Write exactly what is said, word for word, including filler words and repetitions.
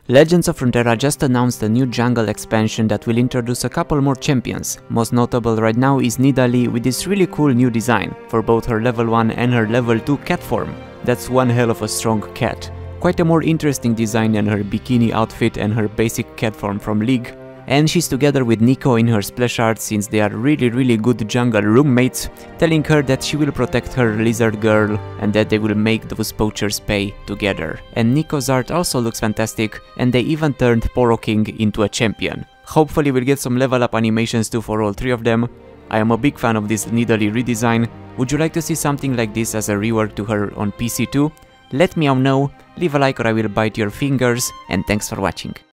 Legends of Runeterra just announced a new jungle expansion that will introduce a couple more champions. Most notable right now is Nidalee with this really cool new design for both her level one and her level two catform. That's one hell of a strong cat. Quite a more interesting design than her bikini outfit and her basic catform from League. And she's together with Neeko in her splash art since they are really really good jungle roommates, telling her that she will protect her lizard girl and that they will make those poachers pay together. And Neeko's art also looks fantastic, and they even turned Poro King into a champion. Hopefully we'll get some level up animations too for all three of them. I am a big fan of this Nidalee redesign. Would you like to see something like this as a rework to her on P C too? Let me know, leave a like or I will bite your fingers, and thanks for watching.